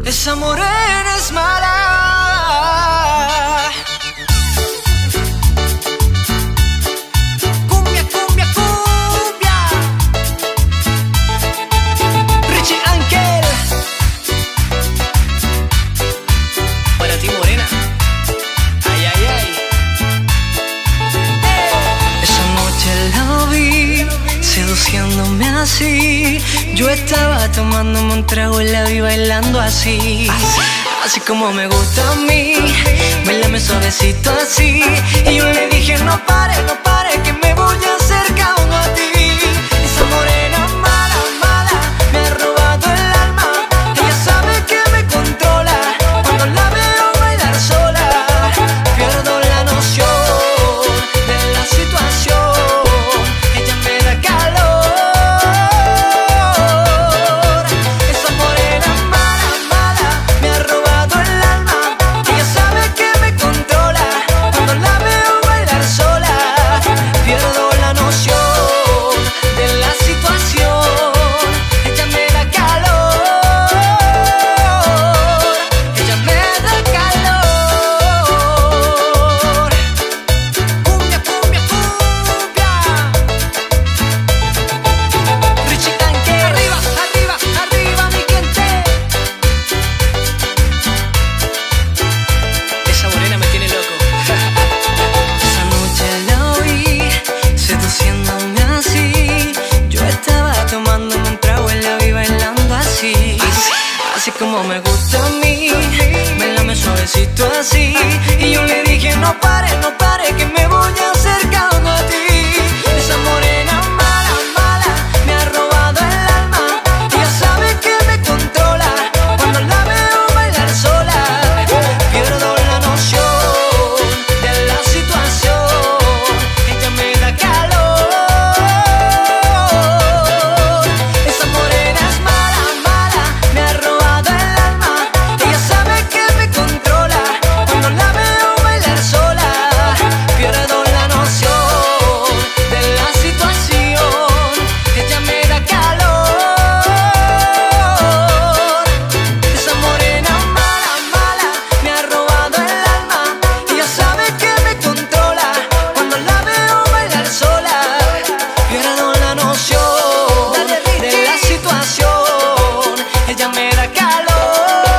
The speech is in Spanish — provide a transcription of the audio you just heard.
Esa morena es mala. Cumbia, cumbia, cumbia. Richie Angel. Para ti, morena. Ay, ay, ay. Esa noche la vi seduciéndome así. Yo estaba tomándome un trago y la vi bailando así. Así como me gusta a mí. Bailame suavecito así. Y yo le dije no pare, no pare, que me voy acercando a ti. Esa morena mala, mala, me ha robado el alma. Ella sabe que me controla. Cuando la veo bailar sola, pierdo la noción de la situación. Ella me da calor. Esa morena mala, mala, me ha robado el alma. Ella sabe que me controla. Cuando la veo bailar sola, pierdo la noción de la situación. Ella me da calor. Ella me da calor. Cumbia, cumbia, cumbia. Richie Angel. Arriba, arriba, arriba, mi gente. Esa morena me tiene loco. Esa noche la vi seduciéndome así. Yo estaba tomándome un trago y la vi bailando así. Así como me gusta a mí. Bailame suavecito así. Y yo le dije no pare, no pare, que me voy acercando a ti. Esa morena mala, mala, me ha robado el alma. Ella sabe que me controla. Cuando la veo bailar sola, pierdo la noción de la situación. Ella me da calor. Esa morena es mala, mala, me ha robado el alma. Ella sabe que me controla. Cuando la veo bailar sola, pierdo la noción de la situación. Ella me da calor. Esa morena mala, mala, me ha robado el alma. Ella sabe que me controla. Cuando la veo bailar sola, pierdo la noción de la situación. Ella me da calor.